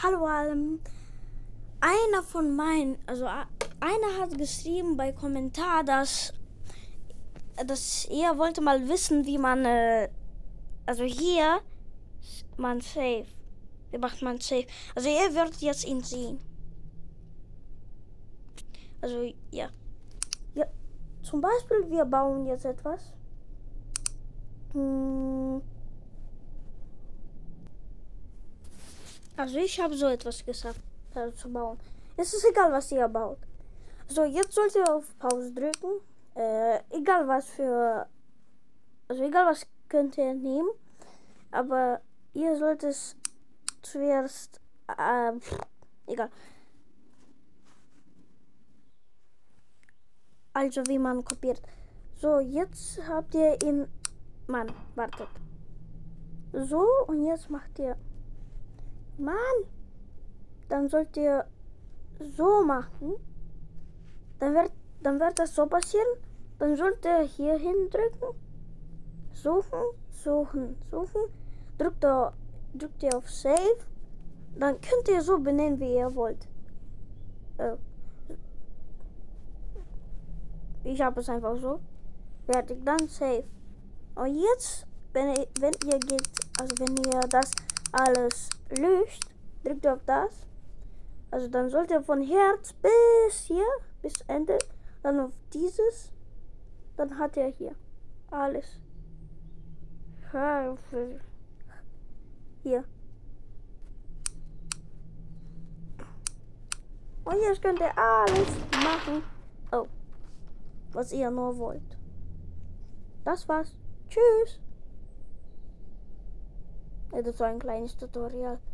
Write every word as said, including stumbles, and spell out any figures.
Hallo allem. Einer von meinen, also einer hat geschrieben bei Kommentar, dass, dass er wollte mal wissen, wie man, äh, also hier, man safe, wie macht man safe. Also er wird jetzt ihn sehen. Also ja. Ja, zum Beispiel wir bauen jetzt etwas. Hm. Also ich habe so etwas gesagt, also zu bauen. Es ist egal, was ihr baut. So, jetzt sollt ihr auf Pause drücken. Äh, egal was für, also egal was könnt ihr nehmen. Aber ihr sollt es zuerst, äh, egal. Also wie man kopiert. So, jetzt habt ihr ihn, Mann, wartet. So, und jetzt macht ihr, Mann, dann sollt ihr so machen. Dann wird, dann wird das so passieren. Dann sollt ihr hier hindrücken. Suchen, suchen, suchen. Drückt ihr, drückt ihr auf Save. Dann könnt ihr so benennen, wie ihr wollt. Äh, ich habe es einfach so. Fertig, dann Save. Und jetzt, wenn ihr, wenn ihr geht, also wenn ihr das alles löscht, drückt ihr auf das. Also dann sollt ihr von Herz bis hier, bis Ende, dann auf dieses, dann hat er hier alles. Hier. Und jetzt könnt ihr alles machen, oh, was ihr nur wollt. Das war's. Tschüss. Das war ein kleines Tutorial.